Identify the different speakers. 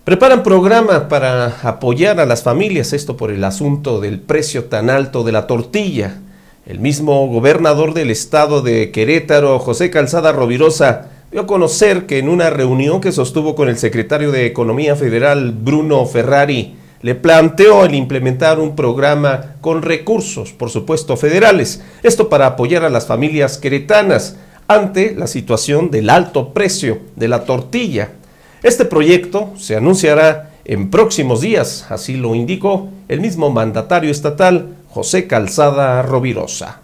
Speaker 1: Preparan programa para apoyar a las familias, esto por el asunto del precio tan alto de la tortilla. El mismo gobernador del estado de Querétaro, José Calzada Rovirosa, dio a conocer que en una reunión que sostuvo con el secretario de Economía Federal, Bruno Ferrari, le planteó el implementar un programa con recursos, por supuesto, federales. Esto para apoyar a las familias queretanas ante la situación del alto precio de la tortilla. Este proyecto se anunciará en próximos días, así lo indicó el mismo mandatario estatal, José Calzada Rovirosa.